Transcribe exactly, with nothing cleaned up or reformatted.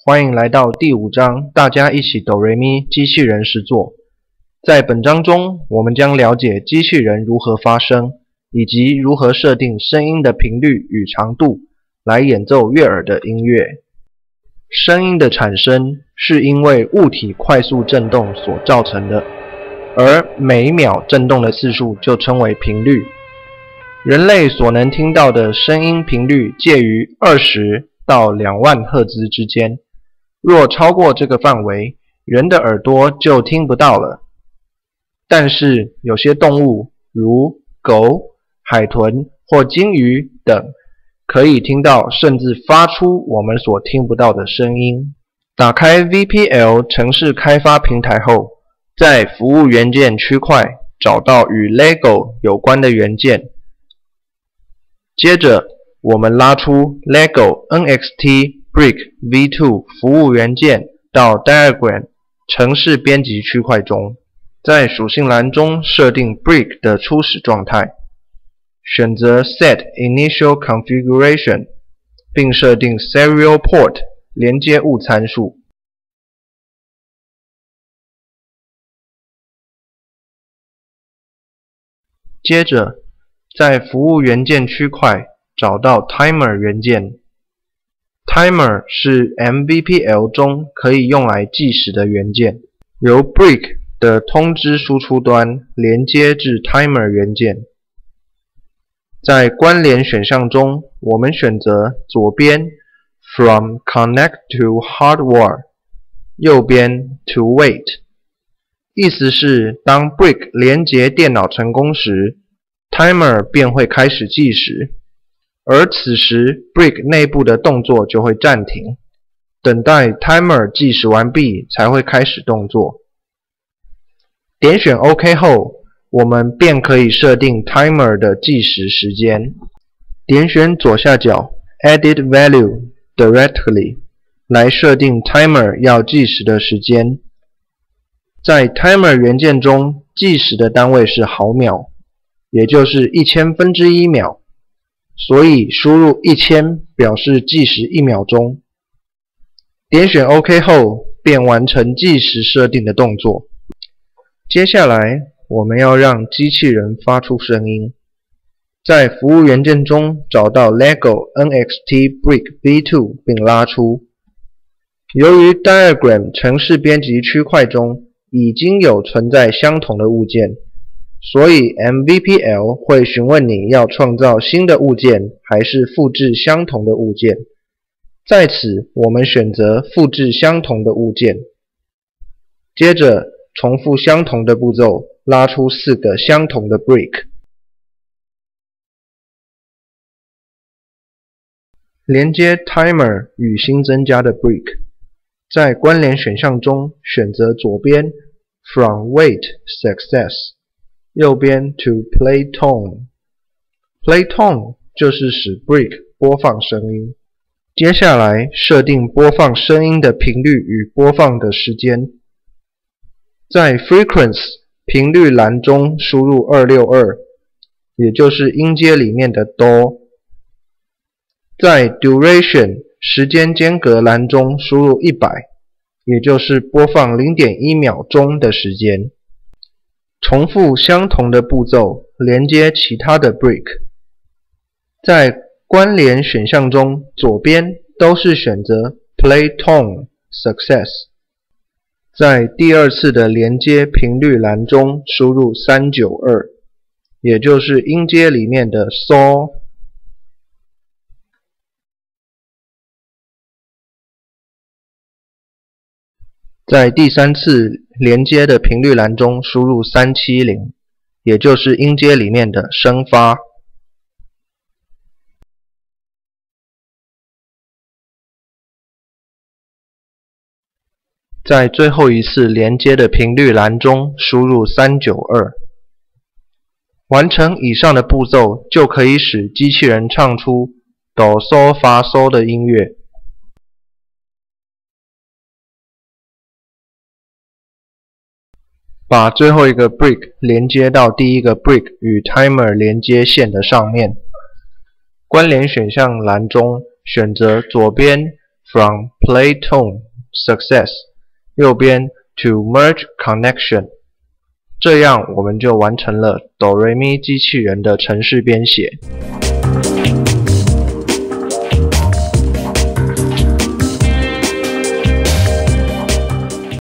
欢迎来到第五章，大家一起哆瑞咪机器人实作。在本章中，我们将了解机器人如何发声，以及如何设定声音的频率与长度，来演奏悦耳的音乐。声音的产生是因为物体快速振动所造成的，而每秒振动的次数就称为频率。人类所能听到的声音频率介于二十到两万赫兹之间，若超过这个范围，人的耳朵就听不到了。但是有些动物，如狗、海豚或鲸鱼等，可以听到甚至发出我们所听不到的声音。打开 V P L 程式开发平台后，在服务元件区块找到与 LEGO 有关的元件。接着，我们拉出 LEGO N X T Brick V 二 服务元件到 Diagram 程式编辑区块中，在属性栏中设定 Brick 的初始状态，选择 Set Initial Configuration， 并设定 Serial Port 连接物参数。接着，在服务元件区块找到 Timer 元件。Timer 是 M V P L 中可以用来计时的元件，由 Brick 的通知输出端连接至 Timer 元件。在关联选项中，我们选择左边 From Connect to Hardware， 右边 To Wait， 意思是当 Brick 连接电脑成功时， Timer 便会开始计时，而此时 Brick 内部的动作就会暂停，等待 Timer 计时完毕才会开始动作。点选 OK 后，我们便可以设定 Timer 的计时时间。点选左下角 Edit Value Directly 来设定 Timer 要计时的时间。在 Timer 元件中，计时的单位是毫秒，也就是一千分之一秒，所以输入一千表示计时一秒钟。点选 OK 后，便完成计时设定的动作。接下来，我们要让机器人发出声音。在服务元件中找到 LEGO N X T Brick V 二 并拉出。由于 Diagram 程式编辑区块中已经有存在相同的物件，所以 M V P L 会询问你要创造新的物件还是复制相同的物件。在此，我们选择复制相同的物件。接着，重复相同的步骤，拉出四个相同的 Brick。连接 Timer 与新增加的 Brick， 在关联选项中选择左边 From Wait Success， 右边 To Play Tone。Play Tone 就是使 Brick 播放声音。接下来设定播放声音的频率与播放的时间。在 Frequency 频率栏中输入二六二，也就是音阶里面的 Do。在 Duration 时间间隔栏中输入一百，也就是播放 零点一秒钟的时间。重复相同的步骤，连接其他的 Brick。在关联选项中，左边都是选择 Play Tone Success。在第二次的连接频率栏中输入三九二，也就是音阶里面的 So。在第三次连接的频率栏中输入三七零，也就是音阶里面的声发。在最后一次连接的频率栏中输入三九二。完成以上的步骤，就可以使机器人唱出哆嗦发嗦的音乐。把最后一个 Brick 连接到第一个 Brick 与 Timer 连接线的上面。关联选项栏中选择左边 from play tone success， 右边 to merge connection。这样我们就完成了哆瑞咪机器人的程式编写。